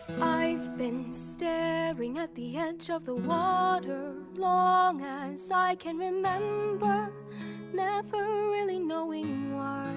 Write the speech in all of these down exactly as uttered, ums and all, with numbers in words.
I've been staring at the edge of the water long as I can remember, never really knowing why.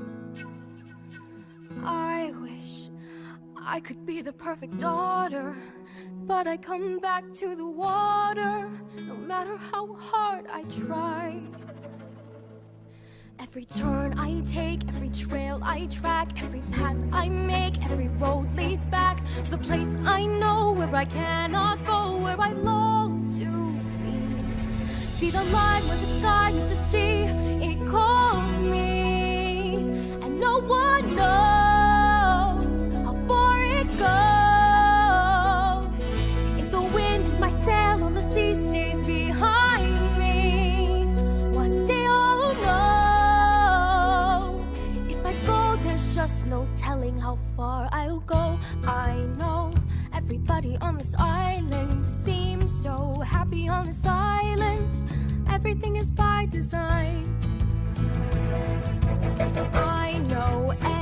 I wish I could be the perfect daughter, but I come back to the water no matter how hard I try. Every turn I take, every trail I track, every path I make, every road leads back to the place I know where I cannot go, where I long to be. See the line where the sky meets the sea, it calls me, and no one knows how far it goes. If the wind in my sail on the sea stays behind me, one day I'll know. If I go, there's just no telling how far I'll go. I know everybody on this island seems so happy on this island. Everything is by design. I know